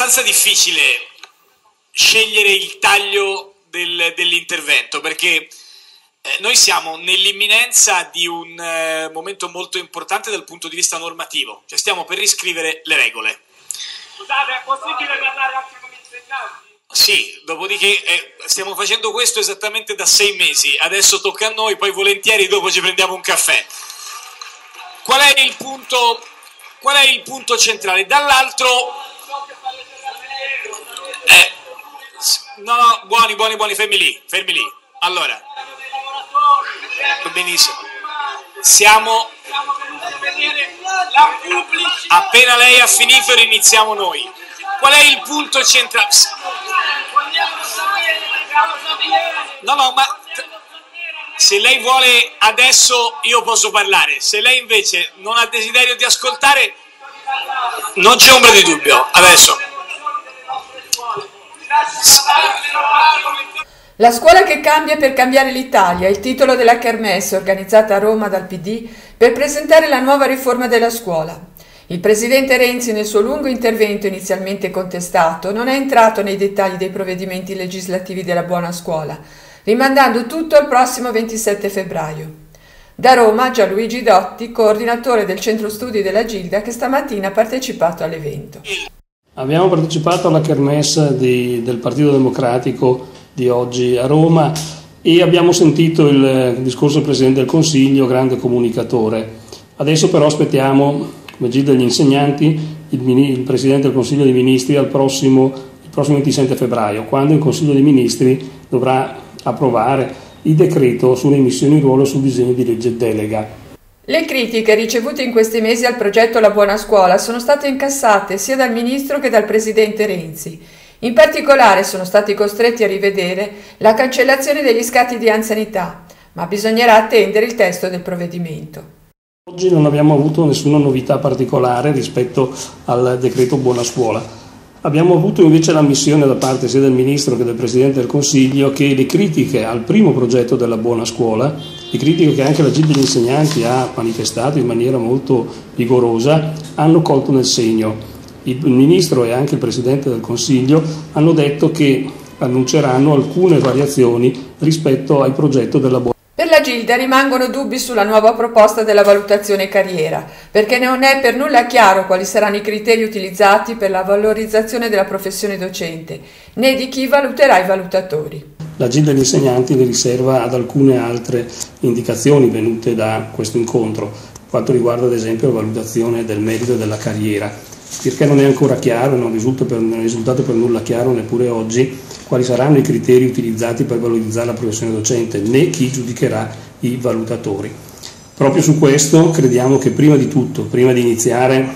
abbastanza difficile scegliere il taglio dell'intervento, perché noi siamo nell'imminenza di un momento molto importante dal punto di vista normativo, cioè stiamo per riscrivere le regole. Scusate, è possibile parlare anche con gli insegnanti? Sì, dopodiché stiamo facendo questo esattamente da 6 mesi, adesso tocca a noi, poi volentieri dopo ci prendiamo un caffè. Qual è il punto centrale? Dall'altro... no, buoni, fermi lì. Allora, benissimo. Siamo... Appena lei ha finito riniziamo noi. Qual è il punto centrale? No, ma se lei vuole adesso io posso parlare, se lei invece non ha desiderio di ascoltare non c'è ombra di dubbio, adesso. La scuola che cambia per cambiare l'Italia, il titolo della kermesse organizzata a Roma dal PD per presentare la nuova riforma della scuola. Il presidente Renzi, nel suo lungo intervento inizialmente contestato, non è entrato nei dettagli dei provvedimenti legislativi della buona scuola, rimandando tutto al prossimo 27 febbraio. Da Roma, Gianluigi Dotti, coordinatore del centro studi della Gilda, che stamattina ha partecipato all'evento. Abbiamo partecipato alla kermesse del Partito Democratico di oggi a Roma e abbiamo sentito il discorso del Presidente del Consiglio, grande comunicatore. Adesso però aspettiamo, come Gilda degli insegnanti, il Presidente del Consiglio dei Ministri il prossimo 27 febbraio, quando il Consiglio dei Ministri dovrà approvare il decreto sulle immissioni in ruolo sul disegno di legge delega. Le critiche ricevute in questi mesi al progetto La Buona Scuola sono state incassate sia dal Ministro che dal Presidente Renzi. In particolare sono stati costretti a rivedere la cancellazione degli scatti di anzianità, ma bisognerà attendere il testo del provvedimento. Oggi non abbiamo avuto nessuna novità particolare rispetto al decreto Buona Scuola. Abbiamo avuto invece l'ammissione da parte sia del Ministro che del Presidente del Consiglio che le critiche al primo progetto della Buona Scuola, le critiche che anche la Gilda degli insegnanti ha manifestato in maniera molto vigorosa, hanno colto nel segno. Il Ministro e anche il Presidente del Consiglio hanno detto che annunceranno alcune variazioni rispetto al progetto della Buona Scuola. Per la Gilda rimangono dubbi sulla nuova proposta della valutazione carriera, perché non è per nulla chiaro quali saranno i criteri utilizzati per la valorizzazione della professione docente, né di chi valuterà i valutatori. La Gilda degli insegnanti li riserva ad alcune altre indicazioni venute da questo incontro, quanto riguarda ad esempio la valutazione del merito e della carriera, perché non è ancora chiaro, non è risultato per nulla chiaro neppure oggi quali saranno i criteri utilizzati per valorizzare la professione docente, né chi giudicherà i valutatori. Proprio su questo crediamo che prima di tutto, prima di iniziare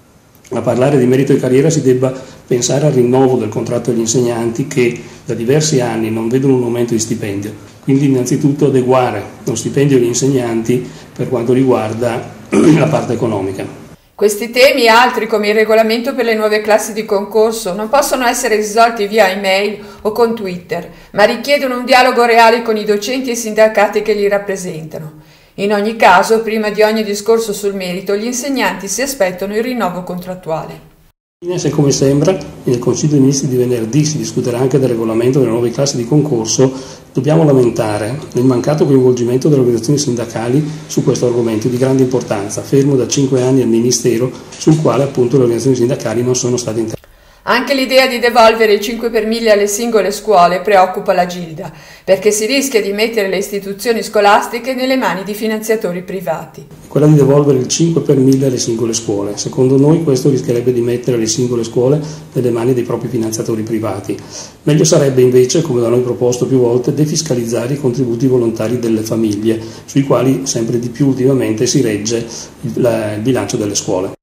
a parlare di merito e carriera, si debba pensare al rinnovo del contratto degli insegnanti che da diversi anni non vedono un aumento di stipendio. Quindi innanzitutto adeguare lo stipendio degli insegnanti per quanto riguarda la parte economica. Questi temi e altri, come il regolamento per le nuove classi di concorso, non possono essere risolti via email o con Twitter, ma richiedono un dialogo reale con i docenti e i sindacati che li rappresentano. In ogni caso, prima di ogni discorso sul merito, gli insegnanti si aspettano il rinnovo contrattuale. Se come sembra, nel Consiglio dei Ministri di venerdì si discuterà anche del regolamento delle nuove classi di concorso, dobbiamo lamentare il mancato coinvolgimento delle organizzazioni sindacali su questo argomento di grande importanza, fermo da 5 anni al Ministero, sul quale appunto le organizzazioni sindacali non sono state interessate. Anche l'idea di devolvere il 5 per 1000 alle singole scuole preoccupa la Gilda, perché si rischia di mettere le istituzioni scolastiche nelle mani di finanziatori privati. Quella di devolvere il 5 per 1000 alle singole scuole. Secondo noi questo rischierebbe di mettere le singole scuole nelle mani dei propri finanziatori privati. Meglio sarebbe invece, come da noi proposto più volte, defiscalizzare i contributi volontari delle famiglie, sui quali sempre di più ultimamente si regge il bilancio delle scuole.